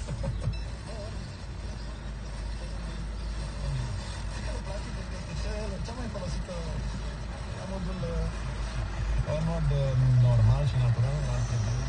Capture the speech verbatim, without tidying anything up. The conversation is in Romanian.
Cea mai folosită la modul, la mod normal și natural ar trebui